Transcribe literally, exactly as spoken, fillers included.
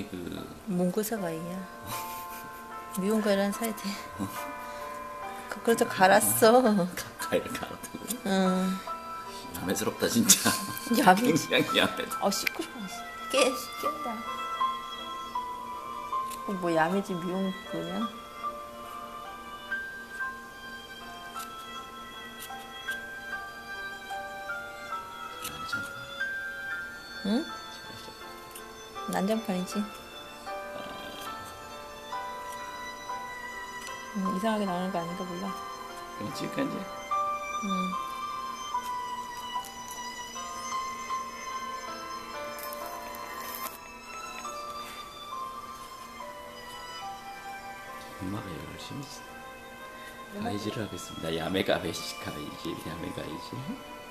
저기 그 문구사과이야. 미운 거랑 사야 돼. 그래도 갈았어. 가위를 갈았다고. 응. 야매스럽다 진짜. 야매. 굉장히 야매다. 아 시끄러워. 깨 깬다. 어, 뭐 야매지 미운 거냐? 응? 난장판이지. 음, 이상하게 나오는 거 아닌가 몰라. 지금까지 응. 엄마가 열심히 가위질을 하겠습니다. 야매 가위질, 가위질, 야매 가위질.